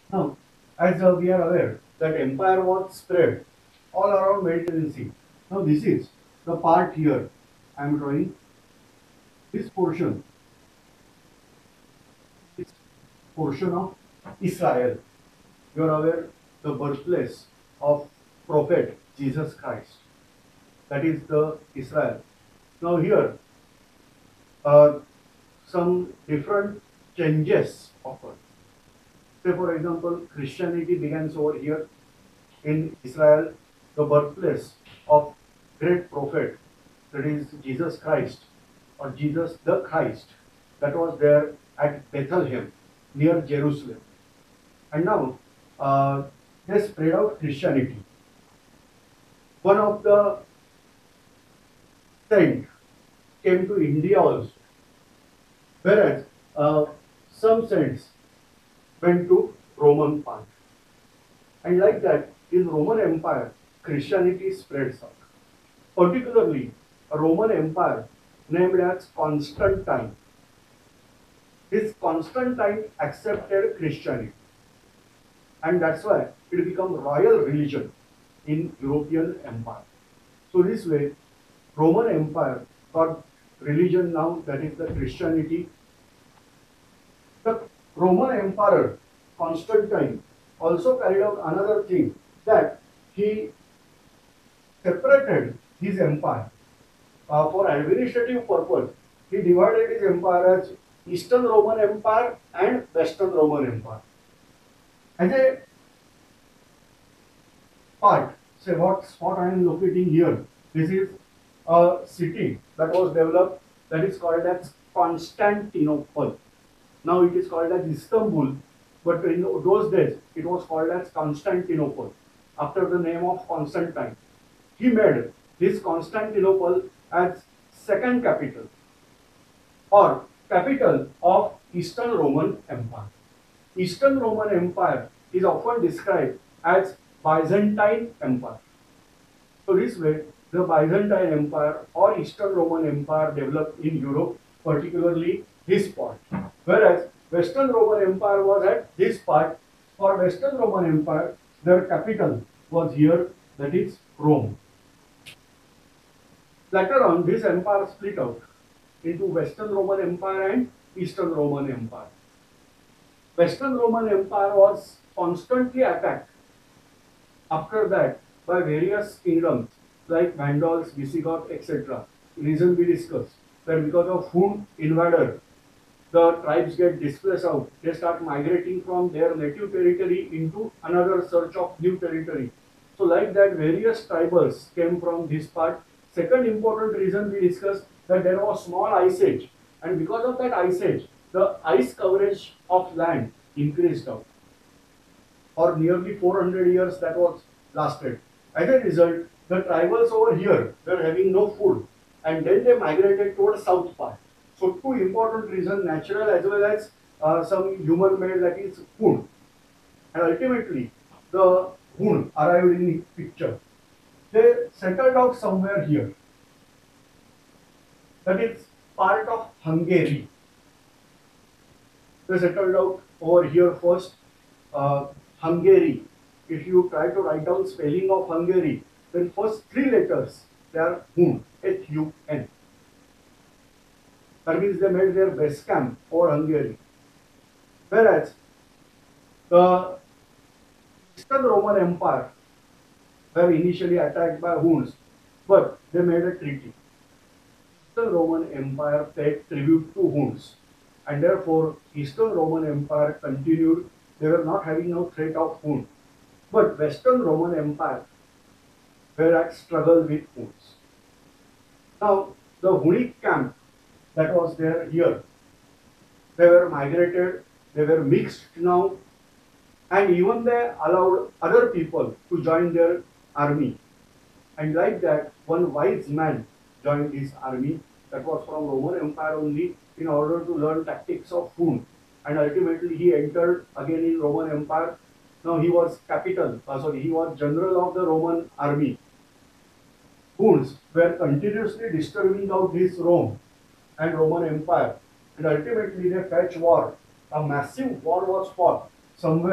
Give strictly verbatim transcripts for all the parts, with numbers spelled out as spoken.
Now, as uh, we are aware that empire was spread all around Mediterranean Sea. Now, this is the part here. I am drawing this portion, this portion of Israel. You are aware the birthplace of prophet Jesus Christ. That is the Israel. Now here, uh, some different changes occur. Say for example, Christianity begins over here in Israel, the birthplace of great prophet, that is Jesus Christ or Jesus the Christ, that was there at Bethlehem near Jerusalem. And now uh, they spread out Christianity. One of the saint came to India also, whereas uh, some saints went to Roman path. And like that, in Roman Empire, Christianity spreads out. Particularly, a Roman Empire named as Constantine. This Constantine accepted Christianity, and that's why it became royal religion in European Empire. So this way, Roman Empire got religion now, that is the Christianity. The Roman Emperor Constantine also carried out another thing, that he separated his empire. Uh, for administrative purpose, he divided his empire as Eastern Roman Empire and Western Roman Empire. As a part, say what spot I am locating here, this is a city that was developed, that is called as Constantinople. Now it is called as Istanbul, but in those days it was called as Constantinople after the name of Constantine. He made this Constantinople as second capital or capital of Eastern Roman Empire. Eastern Roman Empire is often described as Byzantine Empire. So this way, the Byzantine Empire or Eastern Roman Empire developed in Europe, particularly this part. Whereas Western Roman Empire was at this part. For Western Roman Empire, their capital was here, that is Rome. Later on, this empire split out into Western Roman Empire and Eastern Roman Empire. Western Roman Empire was constantly attacked after that by various kingdoms like Vandals, Visigoths, et cetera. Reason we discussed that because of Hun invader, the tribes get displaced out. They start migrating from their native territory into another search of new territory. So like that, various tribals came from this part. Second important reason we discussed, that there was small ice age, and because of that ice age, the ice coverage of land increased out. For nearly four hundred years that was lasted. As a result, the tribals over here were having no food, and then they migrated towards south part. So two important reasons, natural as well as uh, some human made, that is food. And ultimately, the Hun arrived in the picture. They settled out somewhere here. That is part of Hungary. They settled out over here first. Uh, Hungary. If you try to write down spelling of Hungary, then first three letters, they are Hun, H U N. That means they made their base camp over Hungary. Whereas the Eastern Roman Empire were initially attacked by Huns, but they made a treaty. Eastern Roman Empire paid tribute to Huns, and therefore Eastern Roman Empire continued. They were not having no threat of Hun, but Western Roman Empire were at struggle with Huns. Now the Hunic camp that was there here, they were migrated, they were mixed now, and even they allowed other people to join their army. And like that, one wise man joined his army, that was from Roman Empire only, in order to learn tactics of Hun. And ultimately he entered again in Roman Empire. Now he was capital, uh, sorry, he was general of the Roman army. Huns were continuously disturbing out his Rome and Roman Empire, and ultimately they fetch war. A massive war was fought somewhere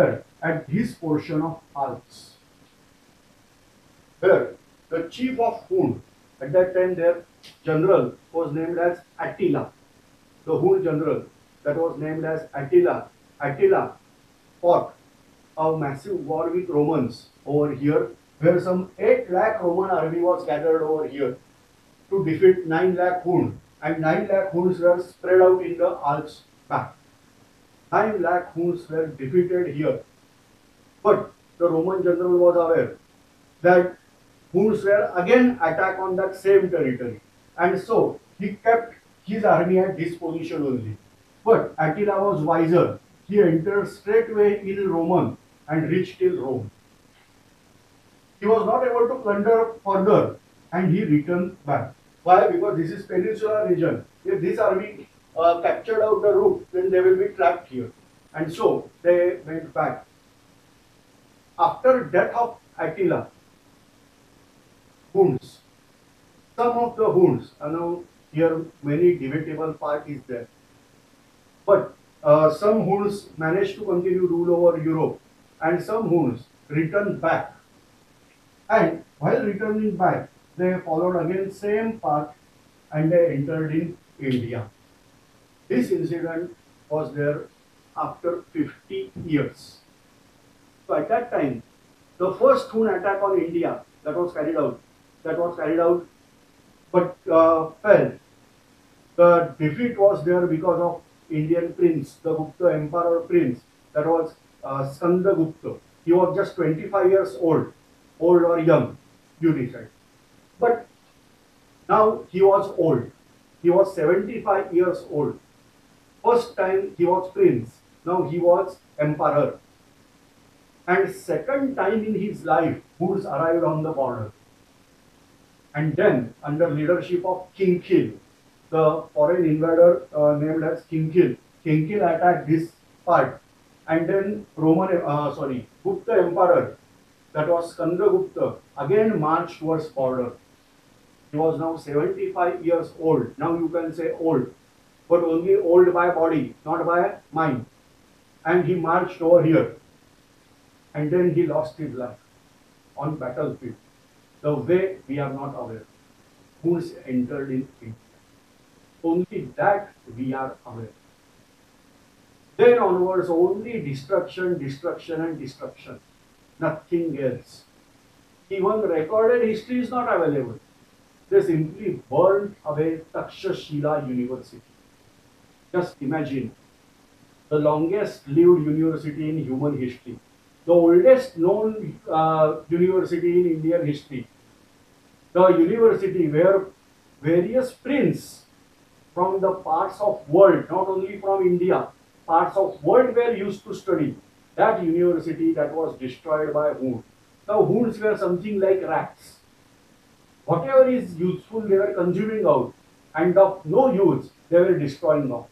at this portion of Alps, where the chief of Hun, at that time their general was named as Attila. The Hun general that was named as Attila. Attila fought a massive war with Romans over here, where some eight lakh Roman army was gathered over here to defeat nine lakh Hun, and nine lakh Huns were spread out in the Alps back. nine lakh Huns were defeated here. But the Roman general was aware that Huns were again attack on that same territory, and so he kept his army at this position only. But Attila was wiser. He entered straightway in Roman and reached till Rome. He was not able to plunder further, and he returned back. Why? Because this is peninsular region. If this army uh, captured out the route, then they will be trapped here. And so they went back. After death of Attila, Huns, some of the Huns, I know here many debatable part is there, but uh, some Huns managed to continue rule over Europe, and some Huns returned back. And while returning back, they followed again same path and they entered in India. This incident was there after fifty years. So at that time, the first Hun attack on India that was carried out, that was carried out, but uh, fell. The defeat was there because of Indian prince, the Gupta emperor prince, that was uh, Skanda Gupta. He was just twenty-five years old, old or young, you decide. But now he was old. He was seventy-five years old. First time he was prince. Now he was emperor. And second time in his life, Huns arrived on the border. And then, under leadership of King Khil, the foreign invader uh, named as King Khil, King Khil attacked this part. And then Roman, uh, sorry, Gupta emperor, that was Skanda Gupta, again marched towards border. He was now seventy-five years old. Now you can say old, but only old by body, not by mind. And he marched over here. And then he lost his life on battlefield. The way we are not aware. Huns entered in India. Only that we are aware. Then onwards, only destruction, destruction, and destruction. Nothing else. Even recorded history is not available. They simply burned away Takshashila University. Just imagine, the longest lived university in human history, the oldest known uh, university in Indian history, the university where various princes from the parts of world, not only from India, parts of world were used to study. That university that was destroyed by Huns. Now Huns were something like rats. Whatever is useful they were consuming out, and of no use they were destroying out.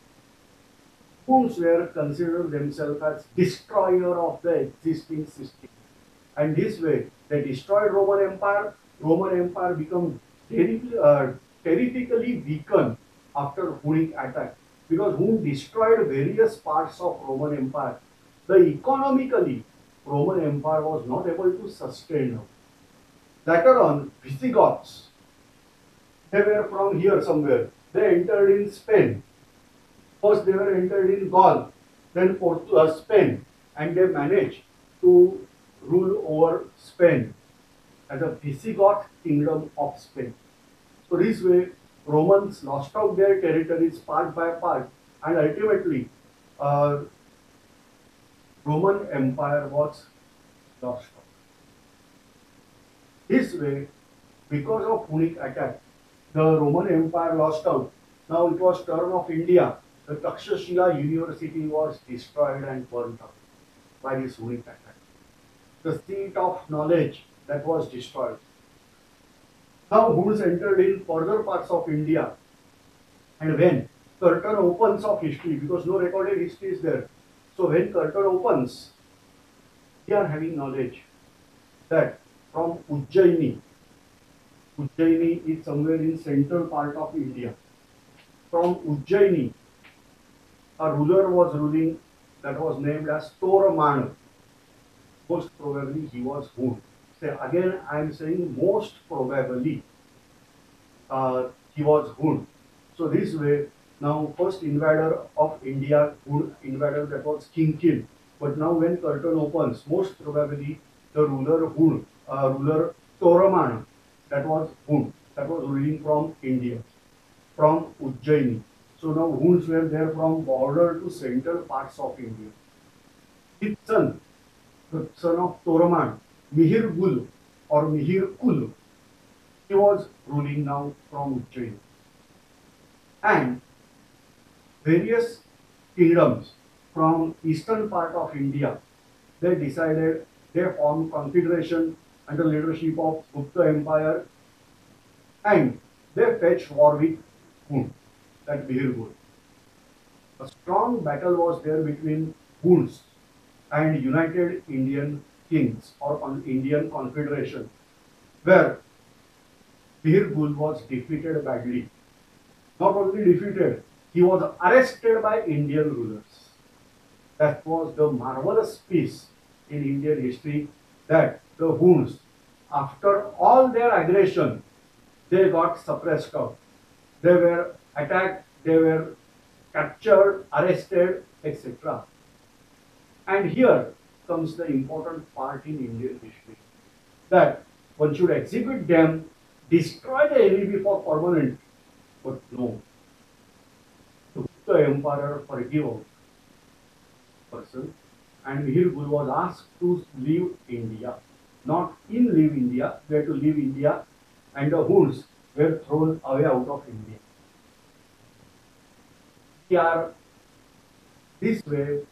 Huns were considered themselves as destroyer of the existing system. And this way they destroyed Roman Empire. Roman Empire became terribly, uh, terrifically weakened after Hunnic attack, because Hun destroyed various parts of Roman Empire. The economically Roman Empire was not able to sustain now. Later on, Visigoths, they were from here somewhere. They entered in Spain. First they were entered in Gaul, then Portu uh, Spain, and they managed to rule over Spain as a Visigoth kingdom of Spain. So this way, Romans lost out their territories part by part, and ultimately, uh, Roman Empire was lost out. This way, because of Hunnic attack, the Roman Empire lost out. Now it was turn of India. The Takshashila University was destroyed and burnt out by this Hunnic attack. The seat of knowledge that was destroyed. Now Huns entered in further parts of India, and when curtain opens of history, because no recorded history is there, so when curtain opens, we are having knowledge that from Ujjaini, Ujjaini is somewhere in central part of India. From Ujjaini, a ruler was ruling that was named as Toraman. most probably he was Hun. So again, I am saying most probably uh, he was Hun. So this way, now first invader of India, Hun invader, that was King Kil. But now when curtain opens, most probably the ruler Hun, uh, ruler Toraman, that was Hun, that was ruling from India, from Ujjaini. So now Huns were there from border to central parts of India. His son, the son of Toraman, Mihir Gul or Mihir Kul, he was ruling now from Ujjain. And various kingdoms from eastern part of India, they decided, they formed confederation under leadership of Gupta Empire, and they fetched war with Hun, that Mihir Gul. A strong battle was there between Huns and United Indian Kings or Indian Confederation, where Mihir Gul was defeated badly. Not only defeated, he was arrested by Indian rulers. That was the marvelous piece in Indian history, that the Huns, after all their aggression, they got suppressed out. They were attacked, they were captured, arrested, et cetera. And here comes the important part in Indian history, that one should execute them, destroy the enemy for permanent. But no, the emperor forgave person, and Mihir Gul was asked to leave India, not in leave India, were to leave India, and the Huns were thrown away out of India. We are this way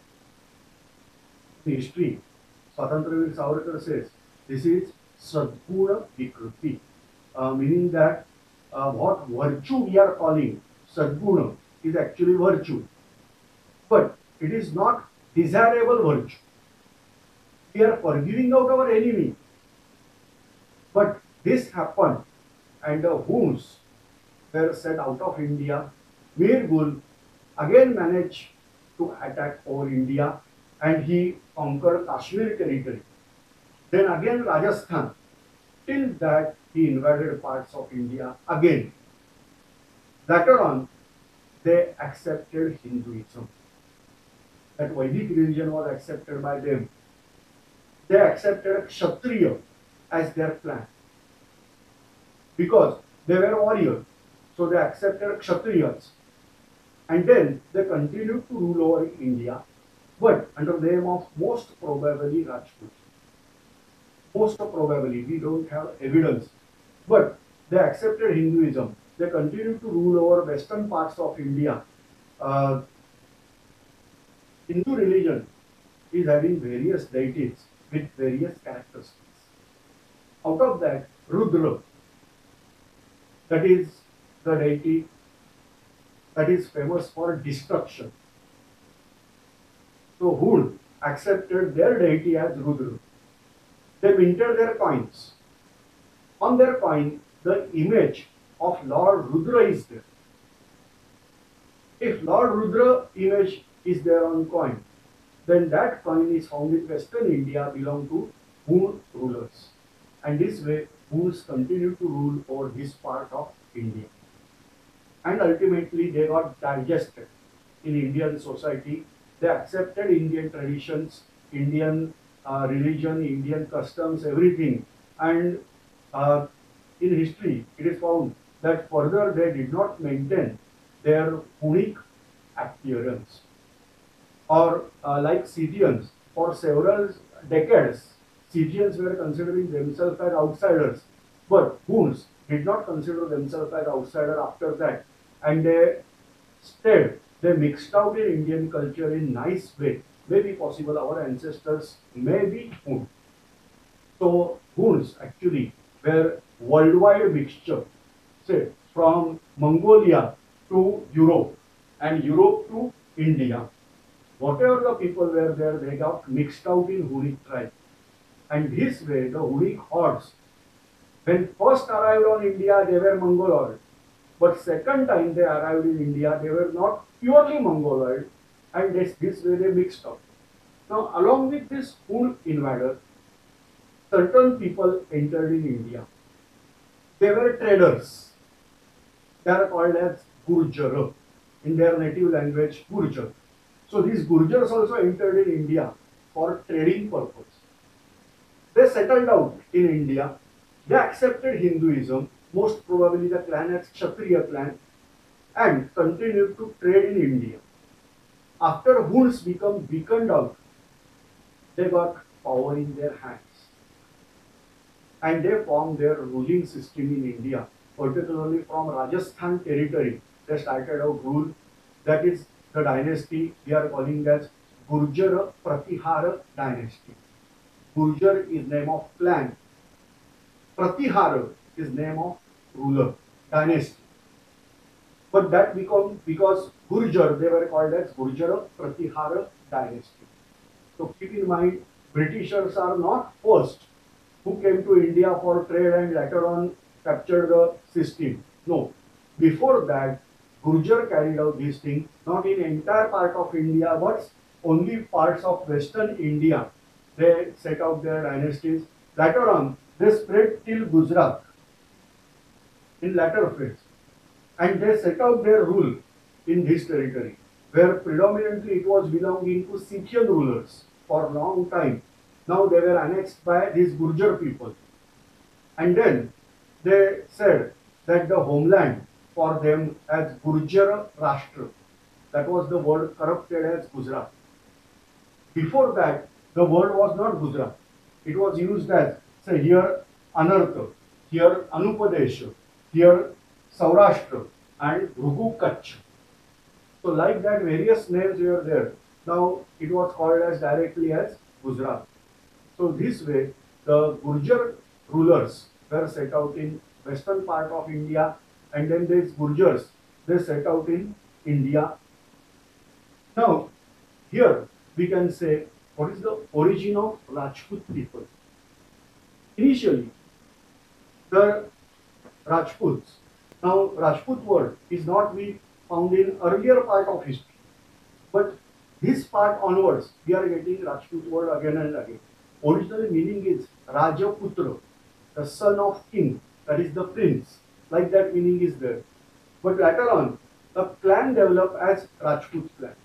in history. Swatantraveer Savarkar says this is Sadguna Vikruti, uh, meaning that uh, what virtue we are calling Sadguna is actually virtue, but it is not desirable virtue. We are forgiving out our enemy, but this happened, and the Huns were sent out of India. Mihir Gul again managed to attack over India, and he conquered Kashmir territory. Then again Rajasthan. Till that he invaded parts of India again. Later on, they accepted Hinduism. That Vedic religion was accepted by them. They accepted Kshatriya as their clan, because they were warriors. So they accepted Kshatriyas. And then they continued to rule over India, but under the name of most probably Rajput. Most probably, we don't have evidence, but they accepted Hinduism. They continued to rule over western parts of India. Uh, Hindu religion is having various deities with various characteristics. Out of that, Rudra, that is the deity that is famous for destruction. So Hun accepted their deity as Rudra. They minted their coins. On their coin, the image of Lord Rudra is there. If Lord Rudra image is there on coin, then that coin is found in Western India, belong to Hun rulers. And this way, Huns continue to rule over this part of India. And ultimately, they got digested in Indian society. They accepted Indian traditions, Indian uh, religion, Indian customs, everything. And uh, in history, it is found that further they did not maintain their Punic appearance. Or uh, like Scythians, for several decades, Scythians were considering themselves as outsiders, but Huns did not consider themselves as outsiders after that, and they stayed, they mixed out in Indian culture in nice way. Maybe possible our ancestors may be Hun. So Huns actually were worldwide mixture, say from Mongolia to Europe and Europe to India. Whatever the people were there, they got mixed out in Hunic tribe. And this way, the Hunic hordes, when first arrived on India, they were Mongoloid. But second time they arrived in India, they were not purely Mongoloid. And this, this way they mixed up. Now, along with this Hun invader, certain people entered in India. They were traders. They are called as Gurjar. In their native language, Gurjar. So these Gurjars also entered in India for trading purpose. They settled out in India. They accepted Hinduism, most probably the clan as Kshatriya clan, and continued to trade in India. After Huns become weakened out, they got power in their hands. And they formed their ruling system in India, particularly from Rajasthan territory. They started out rule. That is the dynasty we are calling as Gurjar Pratihara dynasty. Gurjar is name of clan. Pratihara is name of ruler, dynasty. But that become because Gurjar, they were called as Gurjar Pratihara dynasty. So keep in mind, Britishers are not first who came to India for trade and later on captured the system. No. Before that, Gurjar carried out these things, not in entire part of India, but only parts of Western India. They set out their dynasties. Later on, they spread till Gujarat in latter phase. And they set out their rule in this territory, where predominantly it was belonging to Scythian rulers for a long time. Now they were annexed by these Gurjar people. And then they said that the homeland for them as Gurjar Rashtra, that was the word corrupted as Gujarat. Before that, the word was not Gujarat. It was used as, say here Anartha, here Anupadesha, here Saurashtra and Bhrugu Kutch. So like that various names were there. Now it was called as directly as Gujarat. So this way the Gurjar rulers were set out in western part of India, and then these Gurjars, they set out in India. Now here we can say what is the origin of Rajput people. Initially the Rajputs, now Rajput word is not we found in earlier part of history, but this part onwards we are getting Rajput word again and again. Original meaning is Rajaputra, the son of king, that is the prince. Like that meaning is there. But later on, the clan developed as Rajput clan.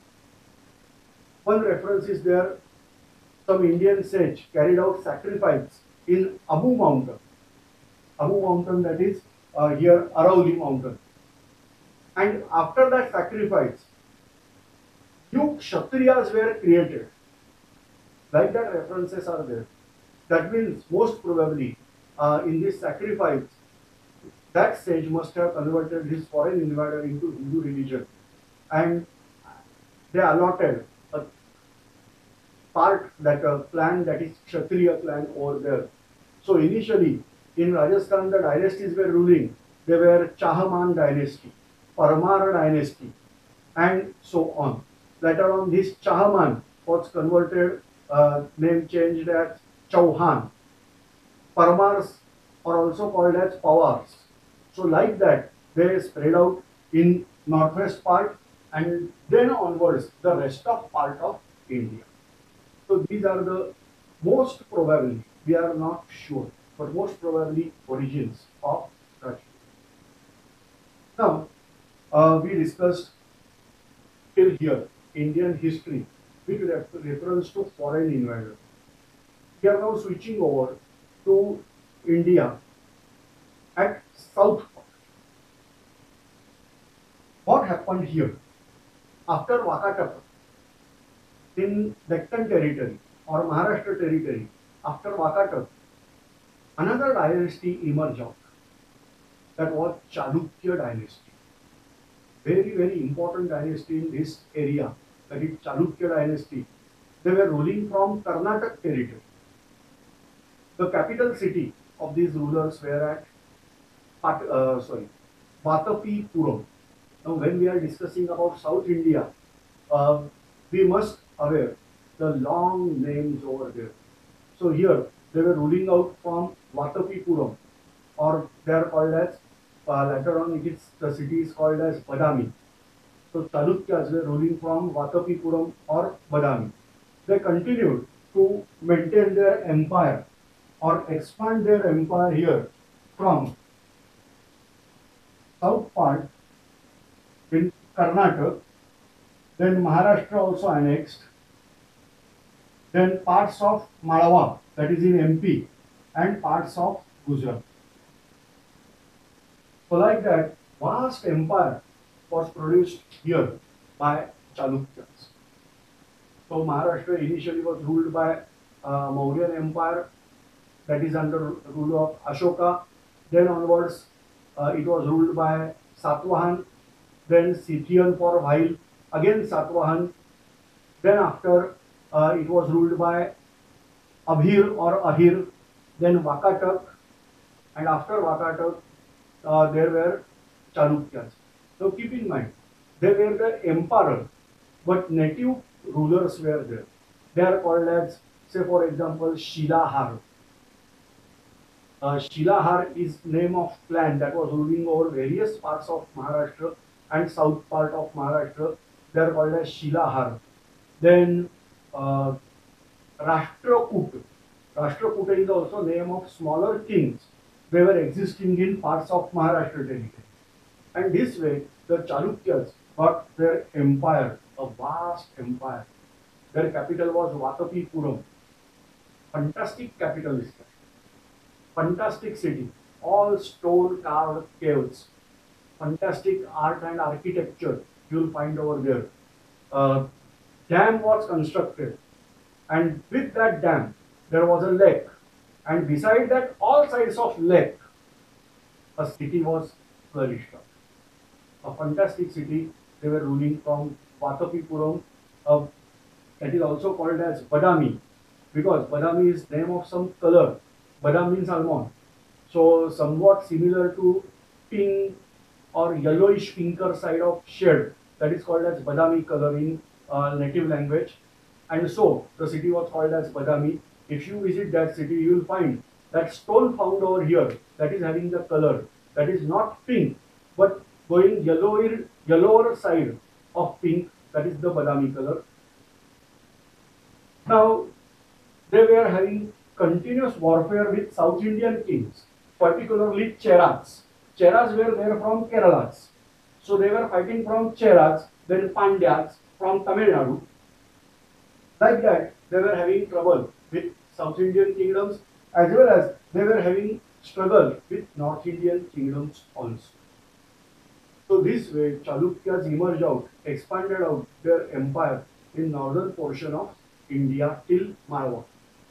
One reference is there, some Indian sage carried out sacrifice in Abu Mountain. Abu Mountain, that is uh, here Arauli Mountain. And after that sacrifice, few Kshatriyas were created. Like that references are there. That means most probably uh, in this sacrifice, that sage must have converted his foreign invader into Hindu religion, and they allotted a part, that a clan, that is Kshatriya clan over there. So initially in Rajasthan the dynasties were ruling. They were Chahaman dynasty, Parmar dynasty, and so on. Later on this Chahaman was converted, uh, name changed as Chauhan. Parmars are also called as Pawars. So like that they spread out in northwest part and then onwards the rest of part of India. So these are the most probably, we are not sure, but most probably origins of Rajput. Now uh, we discussed till here Indian history with reference to foreign invaders. We are now switching over to India at south. What happened here? After Vakatapa in Deccan territory or Maharashtra territory, after Vakatapa, another dynasty emerged out. That was Chalukya dynasty. Very, very important dynasty in this area. That is Chalukya dynasty. They were ruling from Karnataka territory. The capital city of these rulers were at uh, sorry, Vatapipuram. Now, when we are discussing about South India, uh, we must aware the long names over there. So here they were ruling out from Vatapipuram, or they are called as uh, later on it is the city is called as Badami. So Chalukyas were ruling from Vatapipuram or Badami. they continued to maintain their empire or expand their empire here from south part in Karnataka, then Maharashtra also annexed, then parts of Malwa, that is in M P, and parts of Gujarat. So like that, vast empire was produced here by Chalukyas. So Maharashtra initially was ruled by uh, Mauryan Empire, that is under rule of Ashoka. Then onwards, uh, it was ruled by Satwahan, then Scythian for a while, again Satwahan. Then after, uh, it was ruled by Abhir or Ahir, then Vakatak, and after Vakatak, uh, there were Chalukyas. So keep in mind, they were the emperor, but native rulers were there. They are called as, say for example, Shilahar. Uh, Shilahar is name of clan that was ruling over various parts of Maharashtra and south part of Maharashtra. They are called as Shilahar. Then uh, Rashtrakuta. Rashtrakuta is also name of smaller kings. They were existing in parts of Maharashtra territory. And this way, the Chalukyas got their empire, a vast empire. Their capital was Vatapipuram. Fantastic capital is that. Fantastic city. All stone carved caves. Fantastic art and architecture you will find over there. Uh, dam was constructed, and with that dam there was a lake, and beside that, all sides of lake, a city was flourished up. A fantastic city. They were ruling from Vatapipuram. Uh, that is also called as Badami, because Badami is name of some color. Badam means almond. So somewhat similar to pink or yellowish pinker side of shade. That is called as Badami color in uh, native language. And so the city was called as Badami. If you visit that city, you will find that stone found over here that is having the color that is not pink but going yellower, yellower side of pink, that is the Badami color. Now they were having continuous warfare with South Indian kings, particularly Cheras. Cheras were there from Kerala. So they were fighting from Cheras, then Pandyas from Tamil Nadu. Like that, they were having trouble with South Indian kingdoms, as well as they were having struggle with North Indian kingdoms also. So this way, Chalukyas emerged out, expanded out their empire in northern portion of India till Malwa.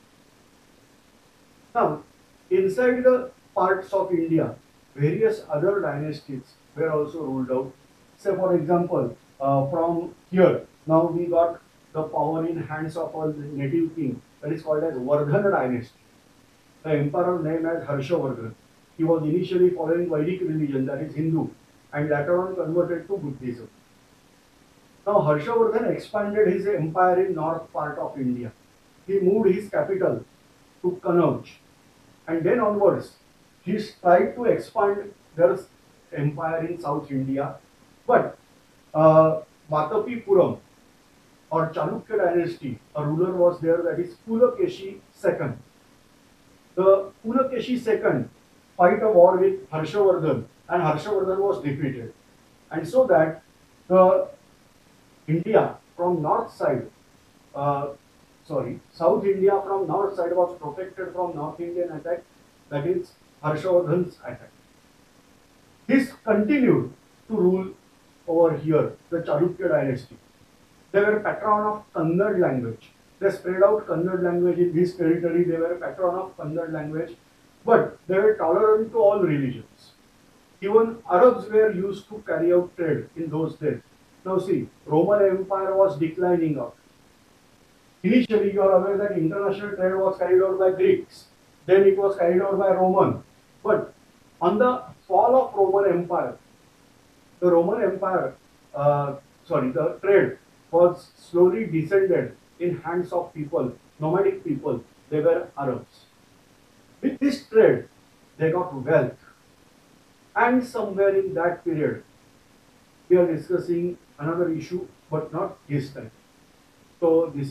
Now, inside the parts of India, various other dynasties were also ruled out. Say for example, uh, from here, now we got the power in hands of a native king, that is called as Vardhana dynasty. The emperor named as Harshavardhan. He was initially following Vedic religion, that is Hindu, and later on converted to Buddhism. Now Harshavardhan expanded his empire in north part of India. He moved his capital to Kannauj, and then onwards he tried to expand their empire in South India. But uh, Vatapipuram or Chalukya dynasty, a ruler was there, that is Pulakeshi the second. The Pulakeshi the second fight a war with Harshavardhan, and Harshavardhan was defeated. And so that the India from north side, uh, sorry, South India from north side was protected from North Indian attack, that is Harshavardhan's attack. This continued to rule over here, the Chalukya dynasty. They were patron of Kannada language. They spread out Kannada language in this territory. They were patron of Kannada language, but they were tolerant to all religions. Even Arabs were used to carry out trade in those days. Now see, Roman Empire was declining out. Initially, you are aware that international trade was carried out by Greeks. Then it was carried out by Roman. But on the fall of Roman Empire, the Roman Empire, uh, sorry, the trade was slowly descended in hands of people, nomadic people. They were Arabs. With this trade, they got wealth. And somewhere in that period, we are discussing another issue, but not this time. So this is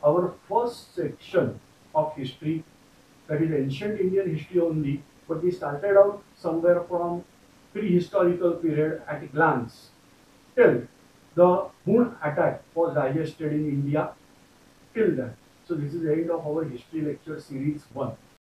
our first section of history, that is ancient Indian history only, but we started out somewhere from prehistorical period at a glance till the Hun attack was digested in India till then. So this is the end of our history lecture series one.